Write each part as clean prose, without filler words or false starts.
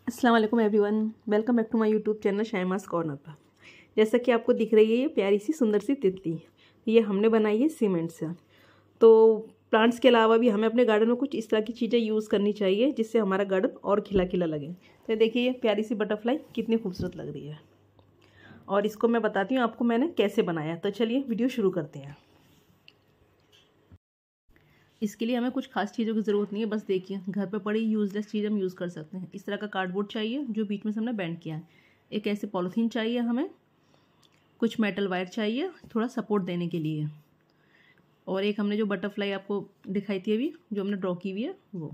अस्सलाम वालेकुम everyone, welcome back to my YouTube channel Shaima's corner पर। जैसा कि आपको दिख रही है ये प्यारी सी सुंदर सी तितली, ये हमने बनाई है सीमेंट से। तो प्लांट्स के अलावा भी हमें अपने गार्डन में कुछ इस तरह की चीज़ें यूज़ करनी चाहिए जिससे हमारा गार्डन और खिला खिला लगे। तो देखिए ये प्यारी सी बटरफ्लाई कितनी खूबसूरत लग रही है और इसको मैं बताती हूँ आपको मैंने कैसे बनाया। तो चलिए वीडियो शुरू करते हैं। इसके लिए हमें कुछ खास चीज़ों की ज़रूरत नहीं है, बस देखिए घर पे पड़ी यूज़लेस चीज़ हम यूज़ कर सकते हैं। इस तरह का कार्डबोर्ड चाहिए जो बीच में से हमने बेंड किया है। एक ऐसे पॉलीथीन चाहिए हमें, कुछ मेटल वायर चाहिए थोड़ा सपोर्ट देने के लिए, और एक हमने जो बटरफ्लाई आपको दिखाई थी अभी जो हमने ड्रॉ की हुई है वो।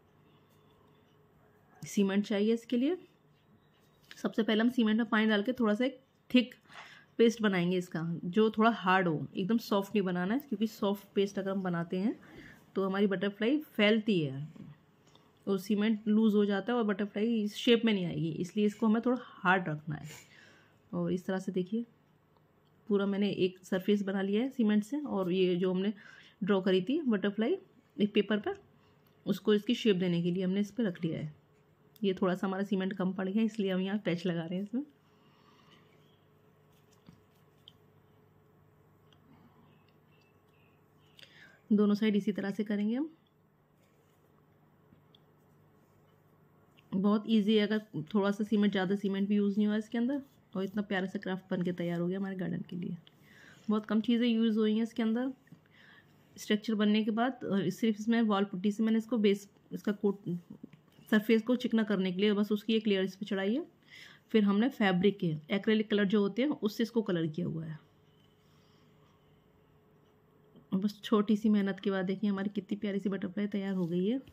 सीमेंट चाहिए इसके लिए। सबसे पहले हम सीमेंट में पानी डाल के थोड़ा सा एक थिक पेस्ट बनाएंगे इसका, जो थोड़ा हार्ड हो, एकदम सॉफ्ट नहीं बनाना है, क्योंकि सॉफ्ट पेस्ट अगर हम बनाते हैं तो हमारी बटरफ्लाई फैलती है और सीमेंट लूज़ हो जाता है और बटरफ्लाई इस शेप में नहीं आएगी, इसलिए इसको हमें थोड़ा हार्ड रखना है। और इस तरह से देखिए पूरा मैंने एक सरफेस बना लिया है सीमेंट से, और ये जो हमने ड्रॉ करी थी बटरफ्लाई एक पेपर पर, उसको इसकी शेप देने के लिए हमने इस पर रख लिया है। ये थोड़ा सा हमारा सीमेंट कम पड़ गया इसलिए हम यहाँ टच लगा रहे हैं इसमें। दोनों साइड इसी तरह से करेंगे हम। बहुत इजी है, अगर थोड़ा सा सीमेंट, ज़्यादा सीमेंट भी यूज़ नहीं हुआ इसके अंदर, और इतना प्यारा सा क्राफ्ट बन के तैयार हो गया हमारे गार्डन के लिए। बहुत कम चीज़ें यूज़ हुई हैं इसके अंदर। स्ट्रक्चर बनने के बाद सिर्फ इसमें वॉल पुट्टी से मैंने इसको बेस, इसका कोट, सरफेस को चिकना करने के लिए बस उसकी एक लेयर इस पर चढ़ाई है। फिर हमने फैब्रिक के एक्रेलिक कलर जो होते हैं उससे इसको कलर किया हुआ है। बस छोटी सी मेहनत के बाद देखिए हमारी कितनी प्यारी सी बटरफ्लाई तैयार हो गई है।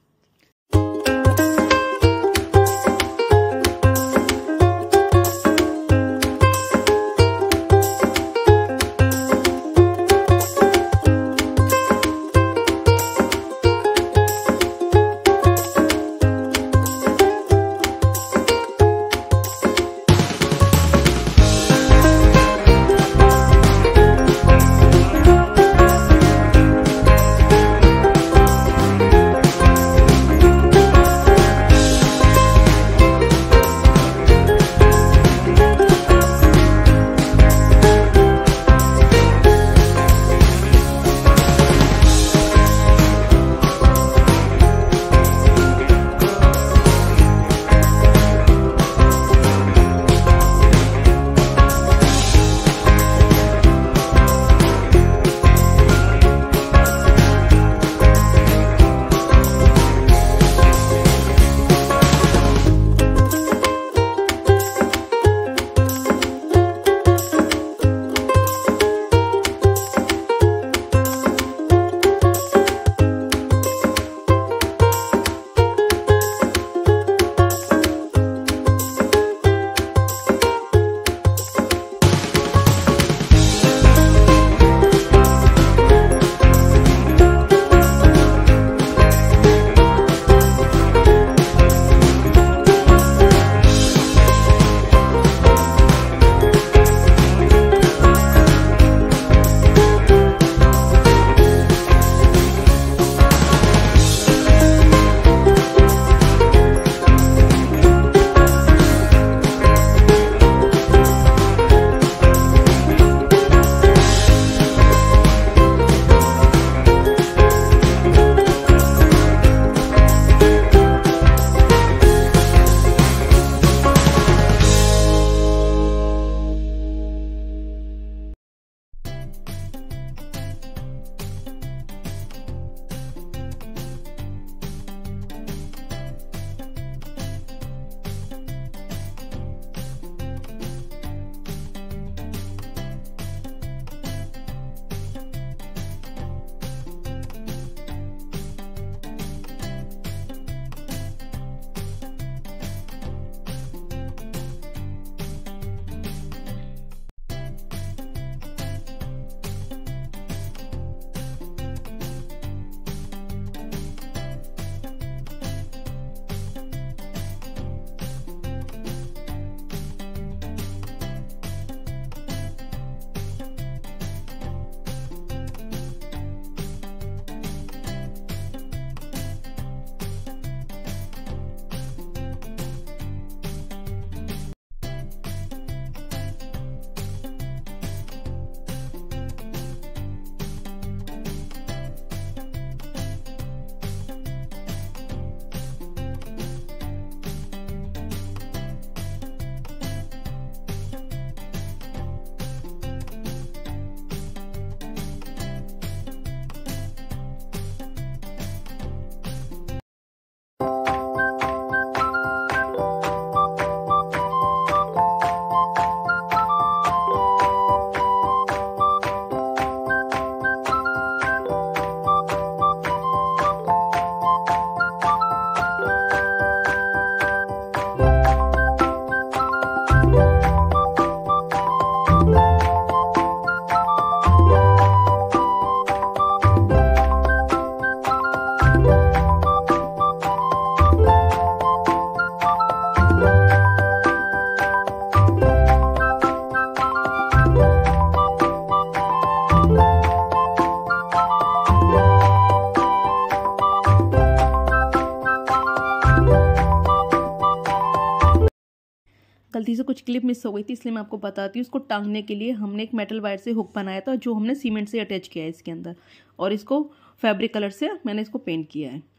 गलती से कुछ क्लिप मिस हो गई थी, इसलिए मैं आपको बताती हूँ। इसको टांगने के लिए हमने एक मेटल वायर से हुक बनाया था जो हमने सीमेंट से अटैच किया है इसके अंदर, और इसको फैब्रिक कलर से मैंने इसको पेंट किया है।